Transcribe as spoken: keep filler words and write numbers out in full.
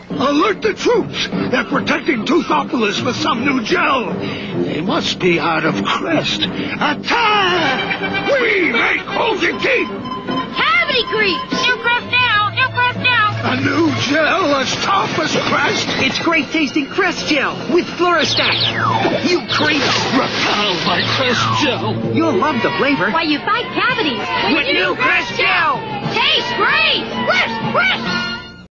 Alert the troops! They're protecting Toothopolis with some new gel. They must be out of Crest. Attack! We make Hulking Teeth! Cavity creeps! New Crest now! New Crest now! A new gel as tough as Crest? It's great tasting Crest gel with Fluorostat. You creeps! Repel my Crest gel! You'll love the flavor. Why, you fight cavities With new Crest gel! Tastes great! Crest! Crest!